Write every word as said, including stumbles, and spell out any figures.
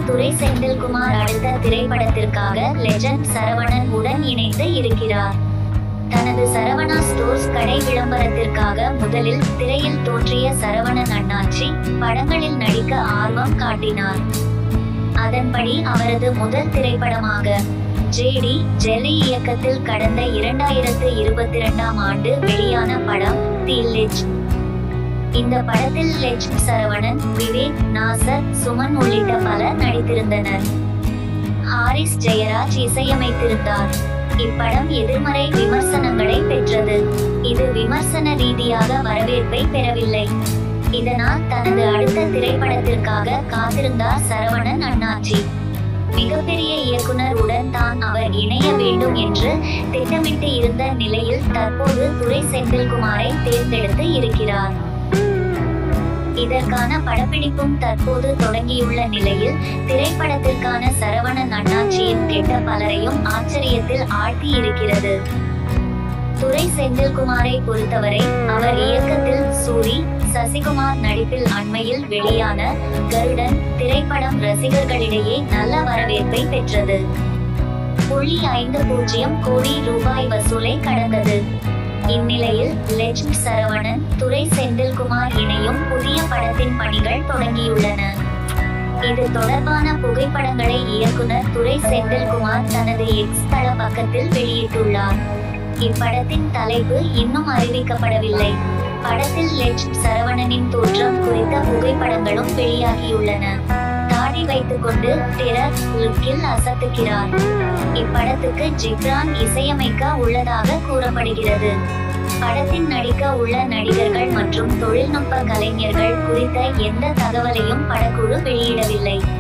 துரை செந்தில்குமார் அடுத்த திரைப்படத்திற்காக லெஜண்ட் சரவணன் உடன் இணைந்து இருக்கிறார். தனது சரவணா ஸ்டோர்ஸ் கடை விளம்பரத்திற்காக முதலில் திரையில் தோன்றிய சரவணன் அண்ணாச்சி படங்களில் நடிக்க ஆர்வம் காட்டினார். அதன்படி அவரது முதல் திரைப்படமாக ஜேடி ஜெல்லி இயக்கத்தில் கடந்த இரண்டாயிரத்து இருபத்தி இரண்டாம் ஆண்டு வெளியான படம் தி லெஜ். இந்த படத்தில் லெஜ் சரவணன், விவேக், நாசர், சுமன் உள்ளிட்ட பலர் நடித்திருந்தனர். ஹாரிஸ் ஜெயராஜ் இசையமைத்திருந்தார். இப்படம் எதிர்மறை விமர்சனங்களை பெற்றது. இது விமர்சன ரீதியாக வரவேற்பை பெறவில்லை. இதனால் தனது அடுத்த திரைப்படத்திற்காக காத்திருந்தார் சரவணன் அண்ணாச்சி. மிகப்பெரிய இயக்குனர் உடன் தான் அவர் இணைய வேண்டும் என்று திட்டமிட்டு இருந்த நிலையில் தற்போது துரை செந்தில்குமாரை தேர்ந்தெடுத்து இருக்கிறார். இதற்கான படப்பிடிப்பும் தற்போது தொடங்கியுள்ள நிலையில் திரைப்படத்திற்கான சரவணன் அண்ணாச்சியின் கெட்ட பலரையும் ஆச்சரியத்தில் ஆழ்த்தி இருக்கிறது. துரை செந்தில்குமாரை பொறுத்தவரை அவர் இயக்கத்தில் சூரி, சசிகுமார் நடிப்பில் அண்மையில் வெளியான கருடன் திரைப்படம் ரசிகர்களிடையே நல்ல வரவேற்பை பெற்றது. புள்ளி ஐந்து பூஜ்ஜியம் கோடி ரூபாய் வசூலை கடந்தது. இந்நிலையில் லெஜண்ட் சரவணன், துரை செந்தில்குமார் இணையும் புதிய படத்தின் பணிகள் தொடங்கியுள்ளன. இது தொடர்பான புகைப்படங்களை இயக்குனர் துரை செந்தில்குமார் தனது எக்ஸ் தள பக்கத்தில் வெளியிட்டுள்ளார். இப்படத்தின் தலைப்பு இன்னும் அறிவிக்கப்படவில்லை. படத்தில் லெஜண்ட் சரவணனின் தோற்றம் குறித்த புகைப்படங்களும் வெளியாகியுள்ளன. தாடி வைத்துக்கொண்டு டெரர் லுக்கில் அசத்துகிறார். இப்படத்துக்கு ஜிப்ரான் இசையமைக்க உள்ளதாக கூறப்படுகிறது. படத்தின் நடிக்க உள்ள நடிகர்கள் மற்றும் தொழில்நுட்ப கலைஞர்கள் குறித்த எந்த தகவலையும் படக்குழு வெளியிடவில்லை.